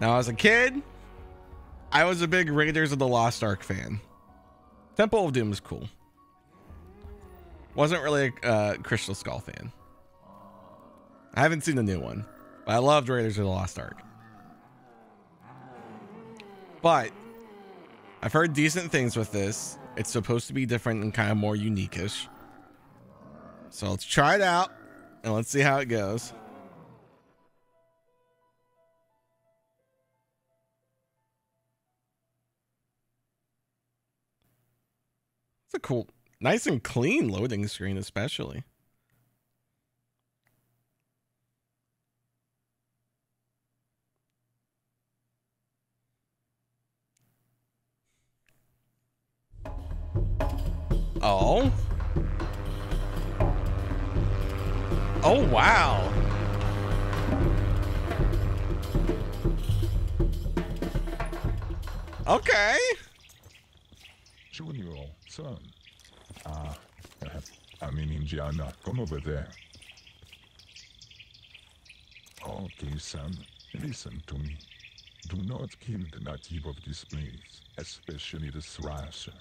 Now, as a kid, I was a big Raiders of the Lost Ark fan. Temple of Doom is cool. Wasn't really a Crystal Skull fan. I haven't seen the new one, but I loved Raiders of the Lost Ark. But I've heard decent things with this. It's supposed to be different and kind of more unique-ish. So let's try it out and let's see how it goes. It's a cool, nice and clean loading screen, especially. Oh. Oh, wow. Okay. Junior, son. I mean, Indiana, come over there. Okay, son, listen to me. Do not kill the native of this place, especially the thrasher.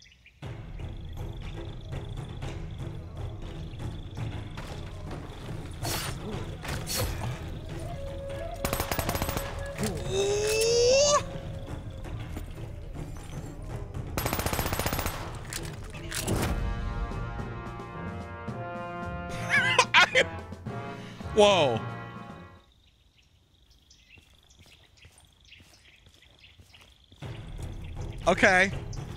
Whoa. Okay.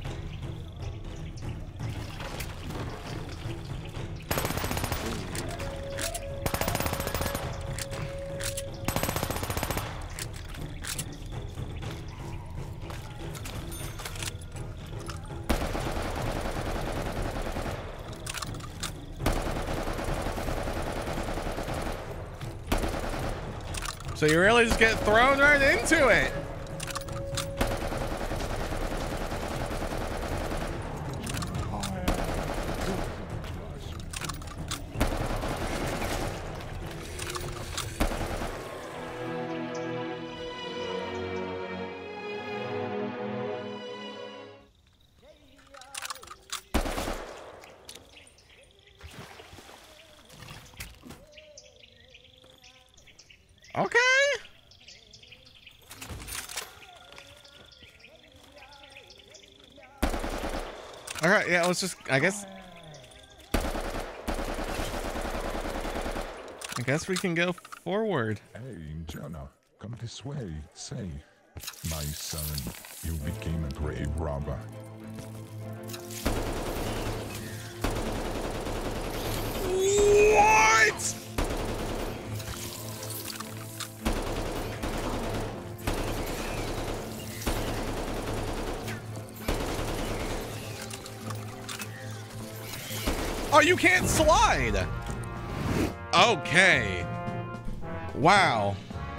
So you really just get thrown right into it. Okay. All right, yeah, let's just, I guess we can go forward. Hey, Indiana, come this way. Say, my son, you became a grave robber. What? Oh, you can't slide. Okay. Wow.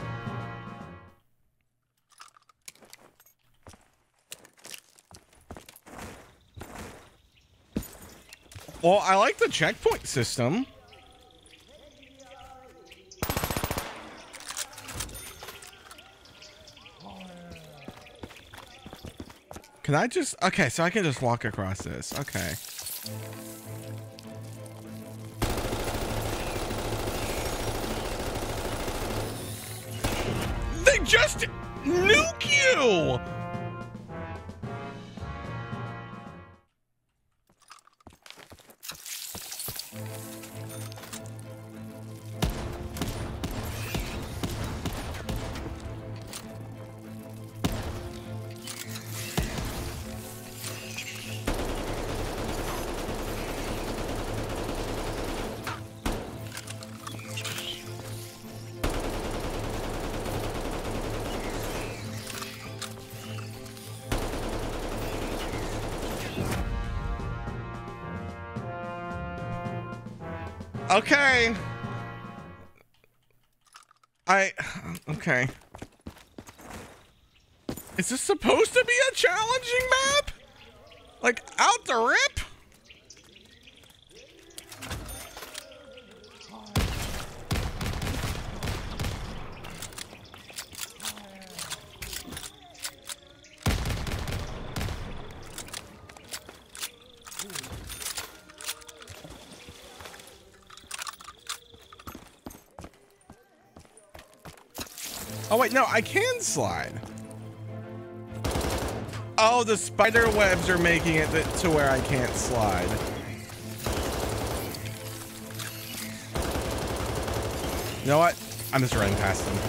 Well, I like the checkpoint system. Can I just, okay, so I can just walk across this. Okay. They just nuke you. Okay. Okay. Is this supposed to be a challenging map? Like, out the rip? Oh wait, no, I can slide. Oh, the spider webs are making it to where I can't slide. You know what? I'm just running past them.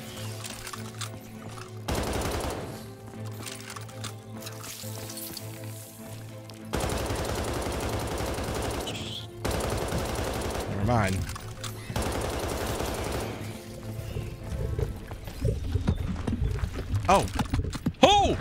Never mind. Oh. Oh!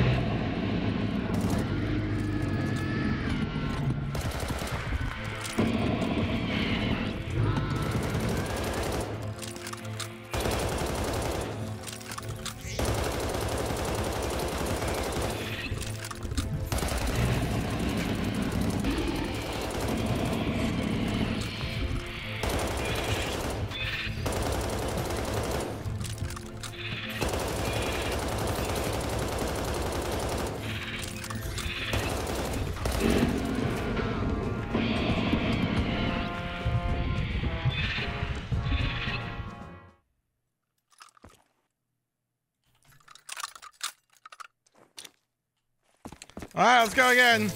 All right, let's go again.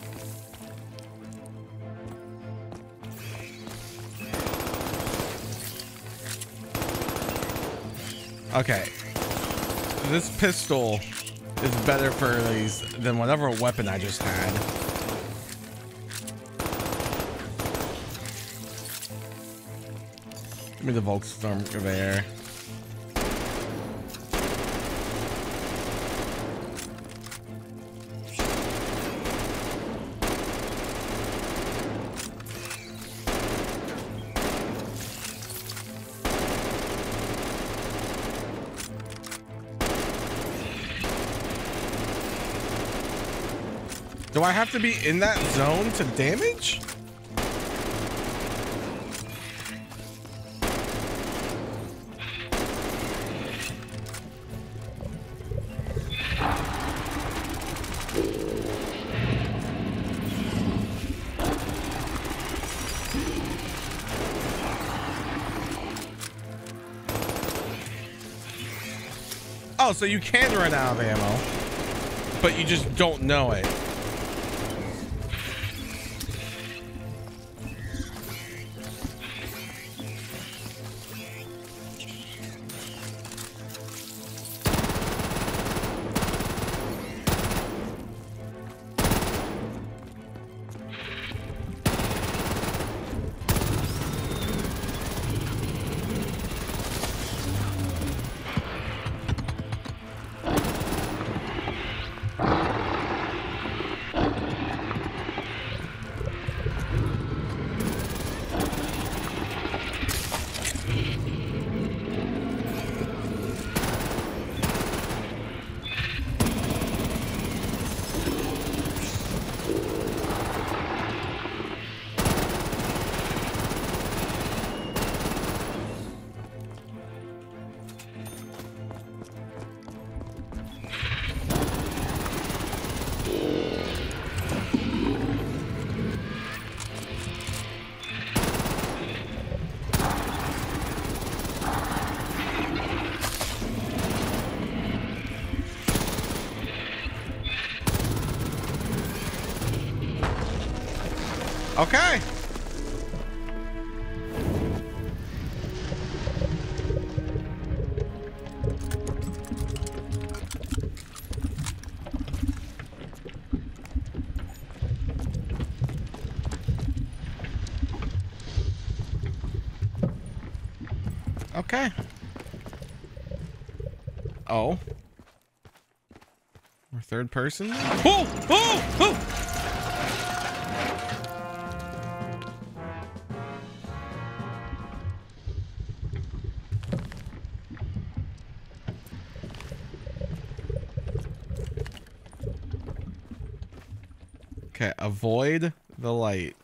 Okay. This pistol is better for these than whatever weapon I just had. Give me the Volkstorm Gewehr. Do I have to be in that zone to damage? Oh, so you can run out of ammo, but you just don't know it. Okay. Okay. Oh. We're third person? Oh! Oh! Oh! Okay, avoid the light.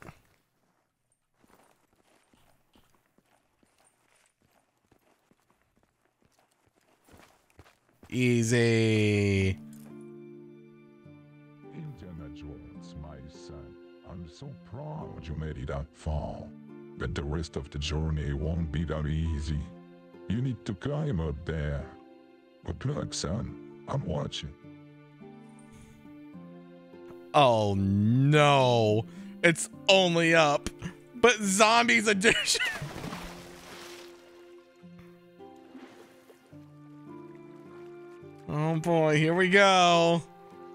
Easy. Indiana Jones, my son, I'm so proud you made it that far. But the rest of the journey won't be that easy. You need to climb up there Good luck, son. I'm watching. Oh no, it's only up, but zombies edition. Oh boy, here we go.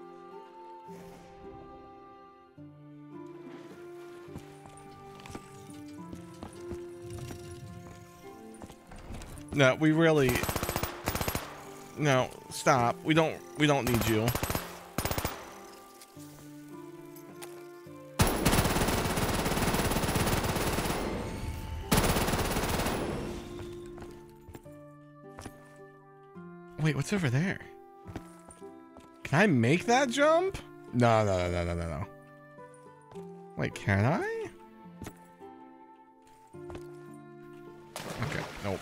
No, we really, no, stop. We don't need you. Wait, what's over there? Can I make that jump? No. Wait, can I? Okay, nope.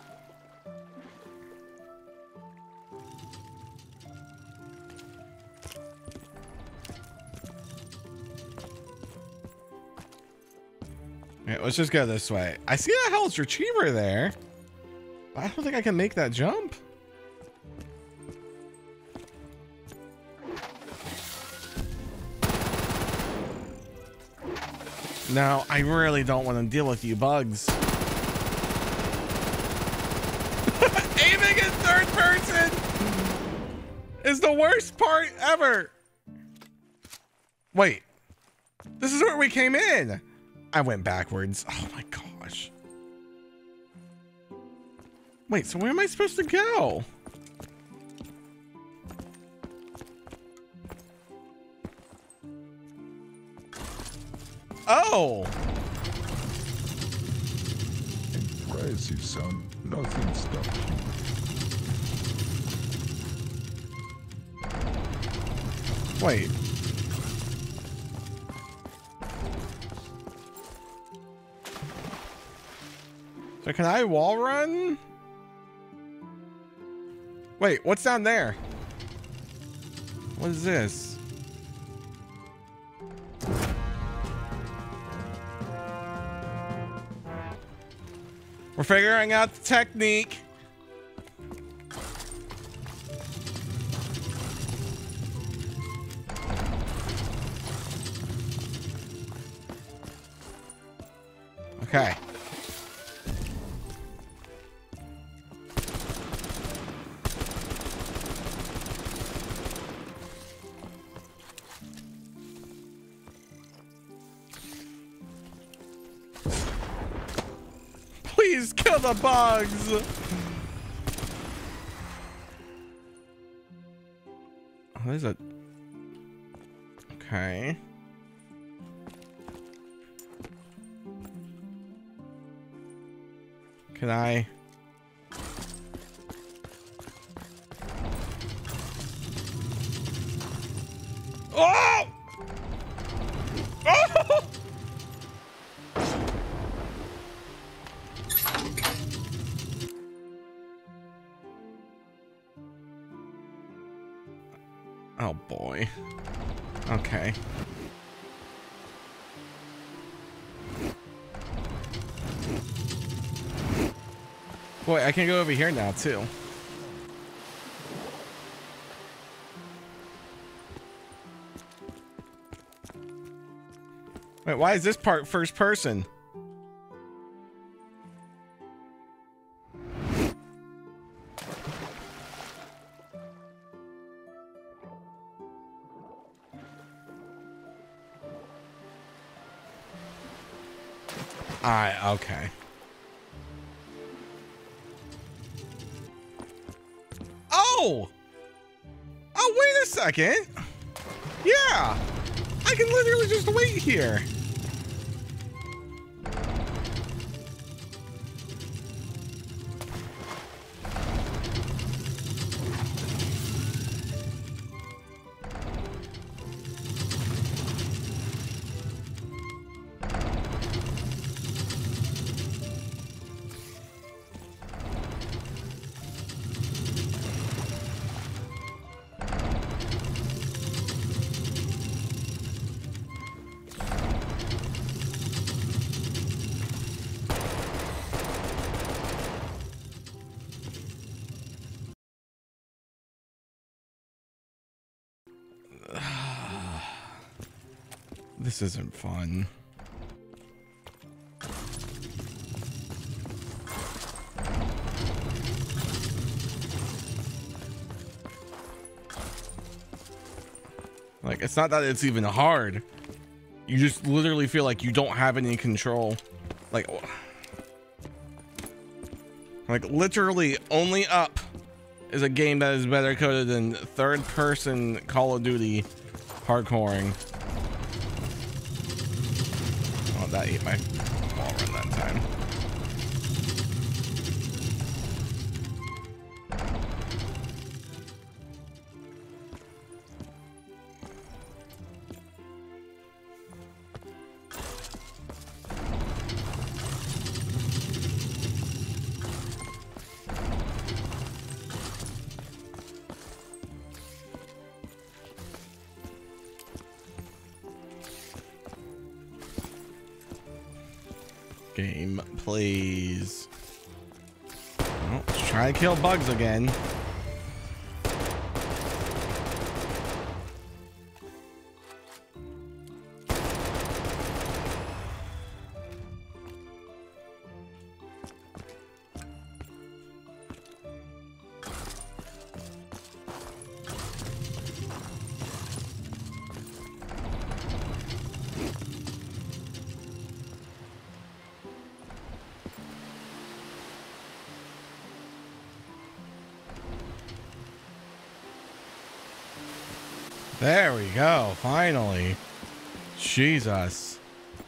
Okay, let's just go this way. I see a Hell's Retriever there. I don't think I can make that jump. No, I really don't want to deal with you bugs. Aiming in third person is the worst part ever. Wait, this is where we came in. I went backwards. Oh my gosh. Wait, so where am I supposed to go? Oh! Impressive, son. Nothing stopped you. Wait. So can I wall run? Wait, what's down there? What is this? We're figuring out the technique. Okay. Please kill the bugs. Oh, there's a... Okay. Can I... Oh! Oh! Oh boy. Okay. Boy, I can go over here now too. Wait, why is this part first person? Okay. Oh! Oh, wait a second. Yeah. I can literally just wait here. This isn't fun. Like, it's not that it's even hard. You just literally feel like you don't have any control. Like literally only Up is a game that is better coded than third person Call of Duty hardcoring. Oh, that ate my wall run that time. Game plays. Well, let's try to kill bugs again. There we go, finally. Jesus.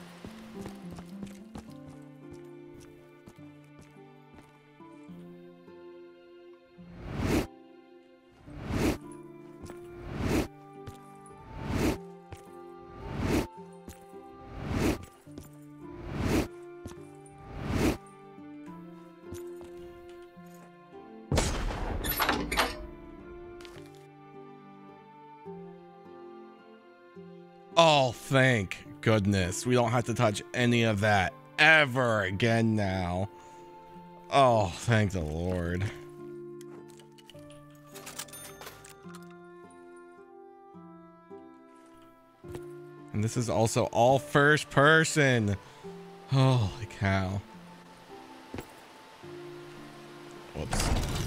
Oh, thank goodness. We don't have to touch any of that ever again now. Oh, thank the Lord. And this is also all first person. Holy cow. Whoops.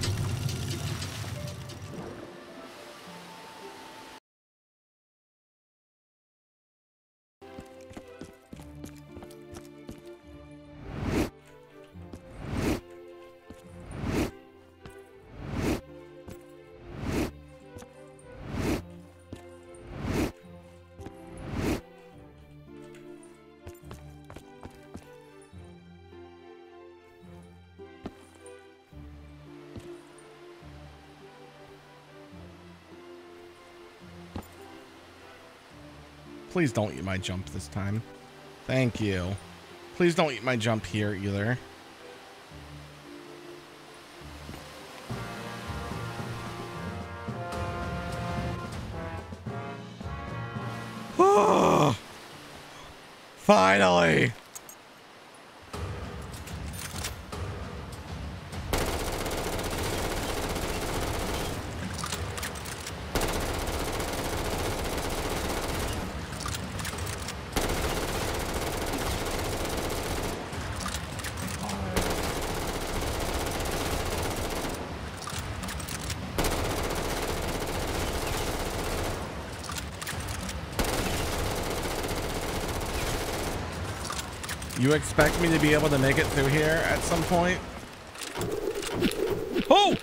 Please don't eat my jump this time. Thank you. Please don't eat my jump here either. Finally. You expect me to be able to make it through here at some point? Oh!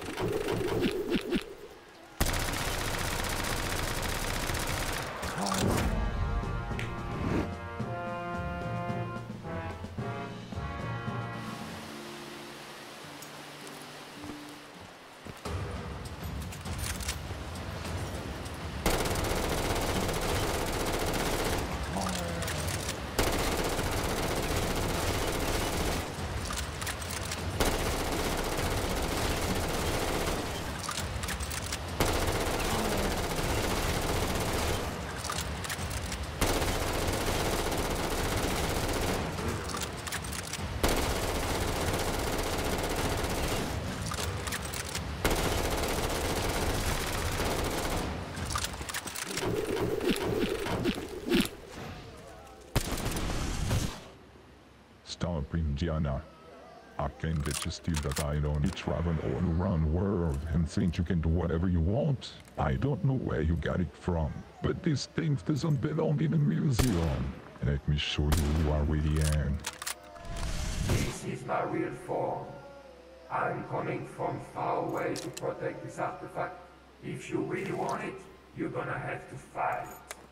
Indiana. I can bet you still that I only travel all around the world and think you can do whatever you want. I don't know where you got it from, but this thing doesn't belong in a museum. Let me show you who I really am. This is my real form. I'm coming from far away to protect this artifact. If you really want it, you're gonna have to fight.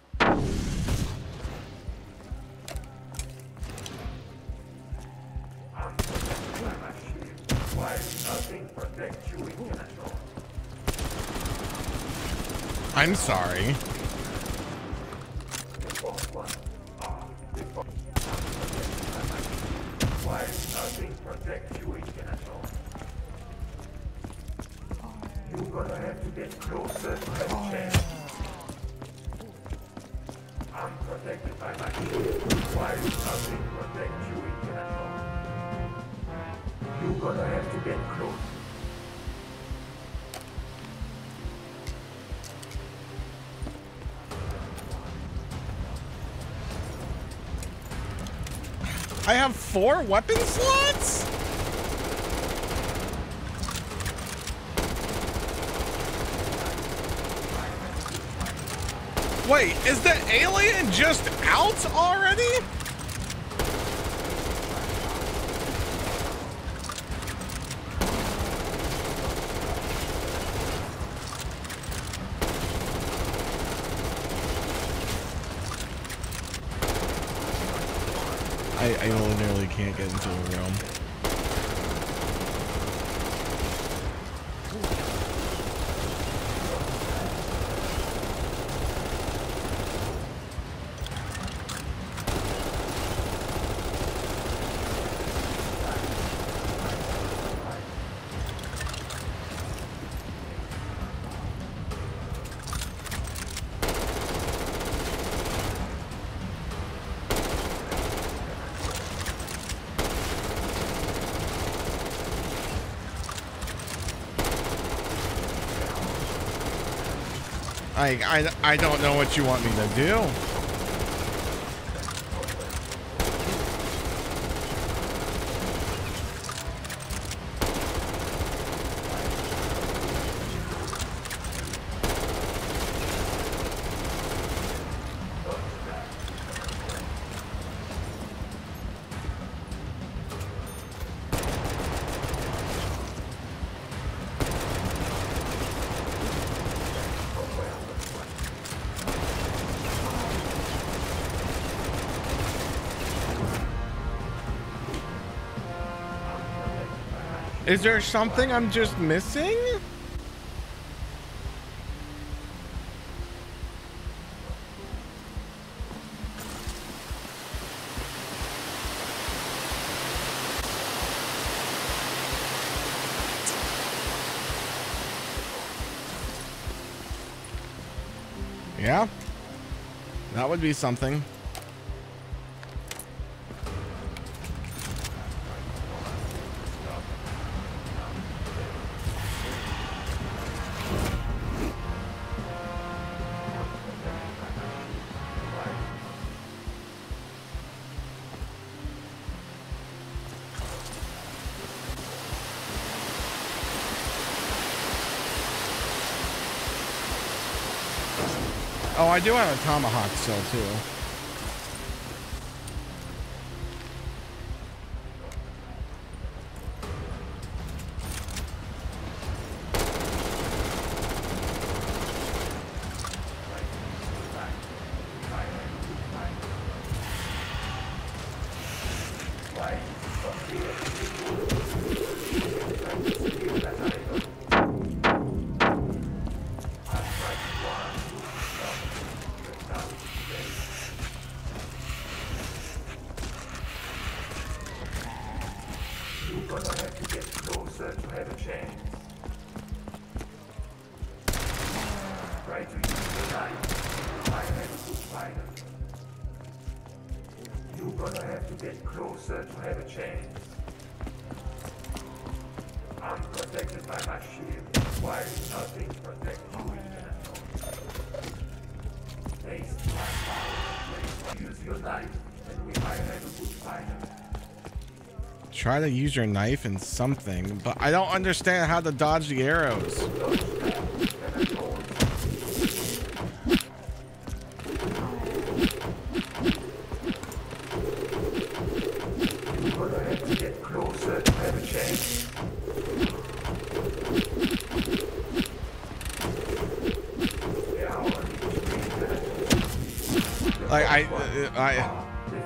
I'm protected by my shield, while nothing protects you in Canada. I'm sorry. While nothing protects you in Canada. You're gonna have to get closer to that chance. I'm protected by my shield, while nothing protects you in Canada. You're gonna have to get close. I have 4 weapon slots? Wait, is the alien just out already? I literally can't get into the room. I don't know what you want me to do. Is there something I'm just missing? Yeah, that would be something. Oh, I do have a tomahawk still, too. Try to use your knife in something, but I don't understand how to dodge the arrows. Like I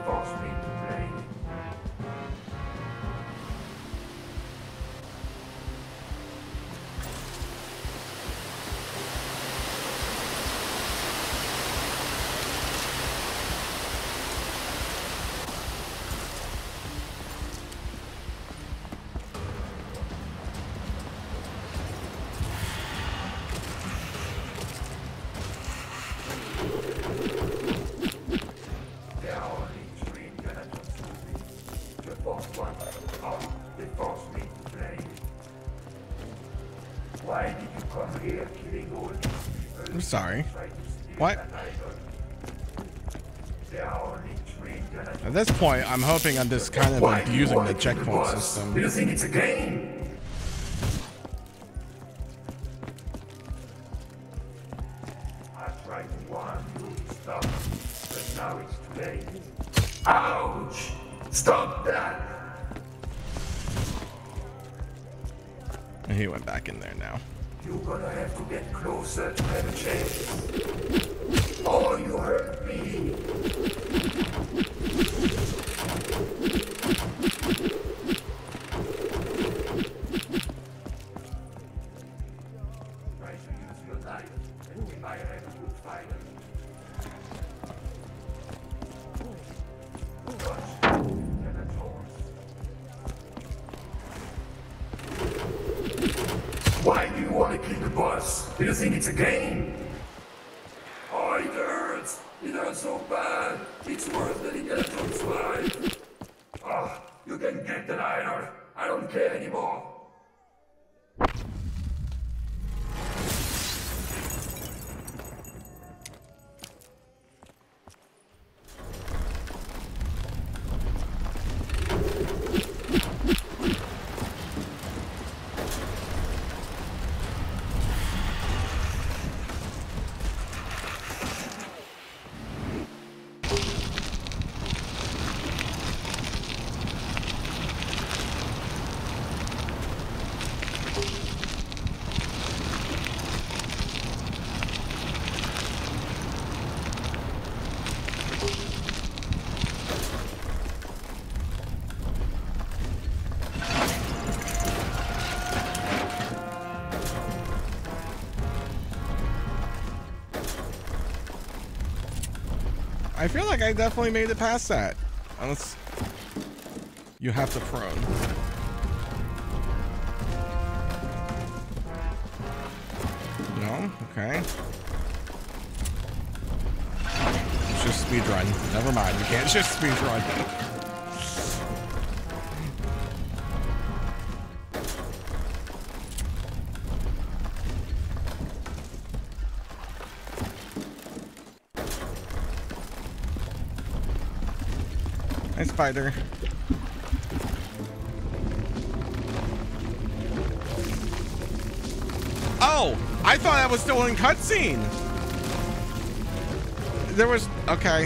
I'm sorry. What? At this point, I'm hoping I'm just kind of abusing the checkpoint system. You think it's a game? I tried to warn you to stop, but now it's too late. Ouch! Stop that! And he went back in there now. You're gonna have to get closer to have a chance. Oh, you hurt me! Try to use your knife, and we might have a good fight. Gosh, and a horse. Why do you want to kill the boss? Do you think it's a game? Oh, it hurts! It hurts so bad! It's worse than it gets on slime! Oh, you can get the iron! I don't care anymore! I feel like I definitely made it past that. Unless you have to prone. No? Okay. It's just speedrun. Never mind, you can't just speedrun. Hi, spider. Oh, I thought I was still in cutscene. There was, okay.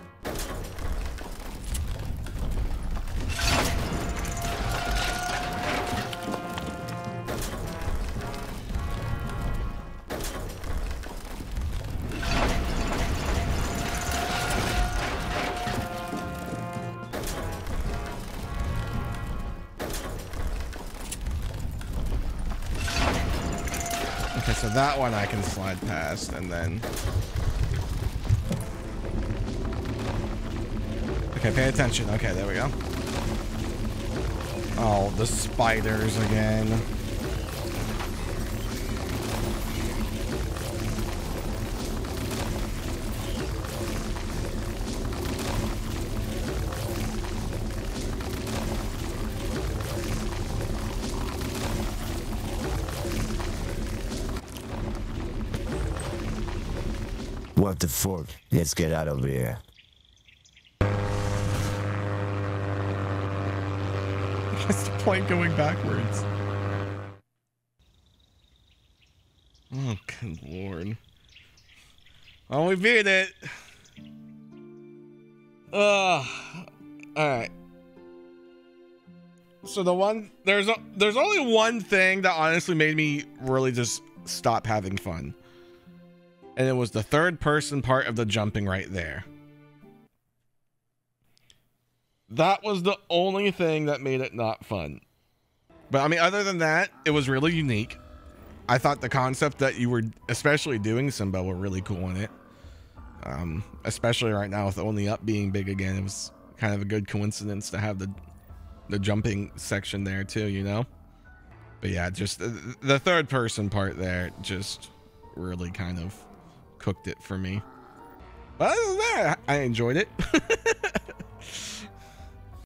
So that one I can slide past, and then... Okay, pay attention. Okay, there we go. Oh, the spiders again. What the fuck? Let's get out of here. point going backwards. Oh, good lord. Oh, we beat it. Ugh. Alright. So there's only one thing that honestly made me really just stop having fun. And it was the third person part of the jumping right there. That was the only thing that made it not fun. But I mean, other than that, it was really unique. I thought the concept that you were especially doing, Simba, were really cool in it. Especially right now with Only Up being big again, it was kind of a good coincidence to have the jumping section there too, you know? But yeah, just the third person part there just really kind of cooked it for me. But other than that, I enjoyed it.